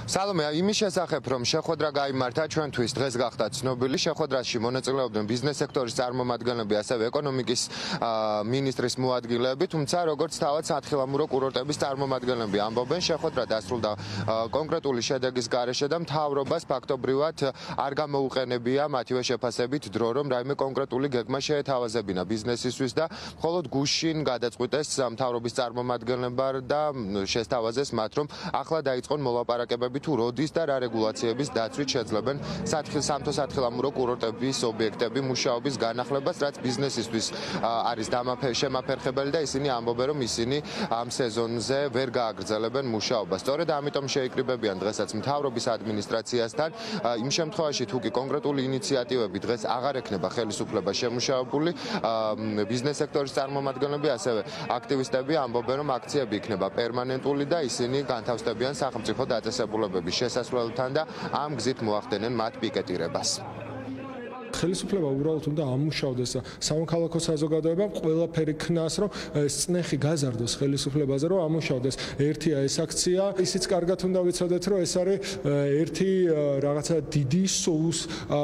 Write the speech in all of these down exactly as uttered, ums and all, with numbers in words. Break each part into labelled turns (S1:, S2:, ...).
S1: სალომე, იმის შესახებ, რომ შეხვედრა გაიმართა ჩვენთვის დღეს გახდა ცნობილი, შეხვედრაში მონაწილეობდნენ ბიზნეს სექტორის წარმომადგენლები, ასევე ეკონომიკის მინისტრის მოადგილეები, თუმცა როგორც თავად სათხილამურო კურორტების წარმომადგენლები ამბობენ, შეხვედრა დასრულდა კონკრეტული შედეგის გარეშე და მთავრობას ფაქტობრივად არ გამოუყენებია მათივე შეფასებით დრო, რომ რაიმე კონკრეტული გეგმა შეეთავაზებინა ბიზნესისთვის და მხოლოდ გუშინ გადაწყვიტეს მთავრობის წარმომადგენლებმა და შესთავაზეს მათ, რომ ახლა დაიწყონ მოლაპარაკებები თუ როდის და რა რეგულაციების დაცვით შეძლებენ სამთო სათხილამურო კურორტების ობიექტები მუშაობის განახლებას, რაც ბიზნესისთვის არის შემაფერხებელი და ისინი ამბობენ, რომ ისინი ამ სეზონზე ვერ გააგრძელებენ მუშაობას. სწორედ ამიტომ შეიკრიბებიან დღესაც მთავრობის ადმინისტრაციასთან, იმ შემთხვევაში თუ კი კონკრეტული ინიციატივები დღეს აღარ ექნება ხელისუფლება შემუშავებული, ბიზნეს სექტორის წარმომადგენლები, ასევე აქტივისტები ამბობენ, რომ აქციები იქნება პერმანენტული და ისინი განთავსდებიან სახელმწიფო დაწესებულებების შესასვლელთან და ამ გზით მოახდენენ მათ პიკეტირებას.
S2: ხელისუფლება უბრალოდ უნდა ამუშავდეს სამოქალაქო საზოგადოებამ ყველაფერი ქნას, რომ წნეხი გაზარდოს ხელისუფლებაზე, რომ ამუშავდეს. ერთია ეს აქცია, ისიც კარგად უნდა ვიცოდეთ, რომ ეს არის ერთი რაღაცა დიდი სოუს,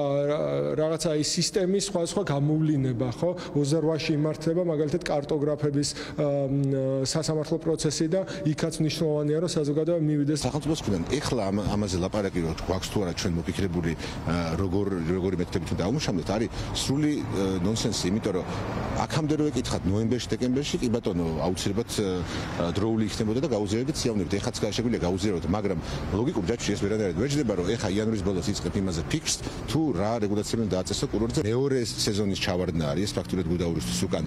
S2: რაღაცა ის სისტემის სხვადასხვა გამოვლენა, ხო? ოცდაოთხ ში იმართება მაგალითად კარტოგრაფების სასამართლო პროცესი და იქაც მნიშვნელოვანია, რომ საზოგადოება მივიდეს
S3: სახელმწიფოს მხრიდან. ეხლა ამაზე ლაპარაკი რო გვაქვს თუ არა ჩვენ მოფიქრებული როგორ როგორი მეთოდებით უნდა ამუშავოთ, არის სრული ნონსენსი, იმიტომ რომ აქამდე რო ეკითხათ ნოემბერში, დეკემბერში, კი ბატონო, აუცილებლად დროული იქნებოდა და გაუზიარებდით სიამოვნებით. ეხაც შეგვიძლია გაუზიაროთ, მაგრამ ლოგიკურ ჯაჭვში ეს ვერანაირად ვერ ჯდება, რომ ეხა იანვრის ბოლოს იწყებ იმაზე ფიქრს, თუ რა რეგულაციები უნდა დააწესო კურორტზე. მეორე სეზონის ჩავარდნა არის ფაქტურად გუდაურისთვის უკან,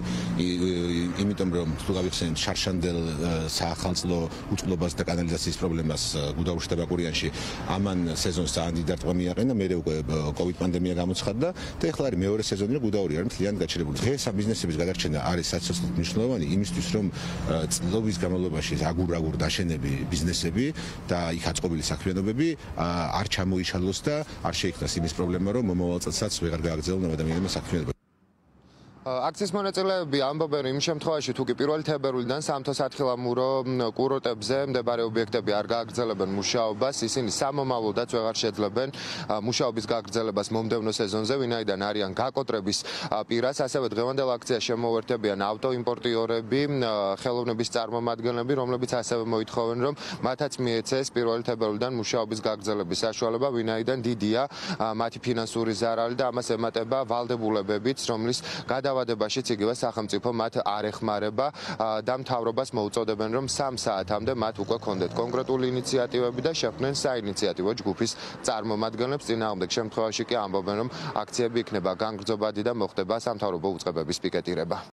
S3: იმიტომ რომ თუ გავიხსენებთ შარშანდელ საახალწლო უწყლობას და კანალიზაციის პრობლემას გუდაურში და ბაკურიანში, ამან სეზონს ძალიან დიდ დარტყმა მიაყენა, მერე უკვე კოვიდ პანდემია გამოცხადდა და ეხლა არის მეორე სეზონი, რომ გუდაური არის მთლიანად გაჩერებული. დღეს ამ ბიზნესების გადარჩენა არის საცოცხლოდ მნიშვნელოვანი იმისთვის, რომ წლების განმავლობაში აგურ-აგურ დაშენები ბიზნესები და იქ აწყობილი საქმიანობები არ ჩამოიშალოს და არ შეიქმნას იმის პრობლემა, რომ მომავალ წელსაც ვეღარ გააგრძელონ ადამიანებმა საქმიანობა.
S1: აქციის მონაწილეები ამბობენ, რომ იმ შემთხვევაში თუ კი პირველი თებერვლიდან სამთო სათხილამურო კურორტებზე მდებარე ობიექტები არ გააგრძელებენ მუშაობას, ისინი სამომავლოდაც ვეღარ შეძლებენ მუშაობის გაგრძელებას მომდევნო სეზონზე, ვინაიდან არიან გაკოტრების პირას. ასევე დღევანდელ აქციას შემოუერთებიან ავტოიმპორტიორები, ხელოვნების წარმომადგენლები, რომლებიც ასევე მოითხოვენ, რომ მათაც მიეცეს პირველი თებერვლიდან მუშაობის გაგრძელების საშუალება, ვინაიდან დიდია მათი ფინანსური ზარალი და ამას ემატება ვალდებულებებიც, რომლის გადავადებაშიც იგივე სახელმწიფო მათ არ ეხმარება და მთავრობას მოუწოდებენ, რომ სამ საათამდე მათ უკვე ქონდეთ კონკრეტული ინიციატივები და შეხვდნენ საინიციატივო ჯგუფის წარმომადგენლებს. წინააღმდეგ შემთხვევაში კი ამბობენ, რომ აქციები იქნება განგრძობადი და მოხდება სამთავრობო უწყებების პიკეტირება.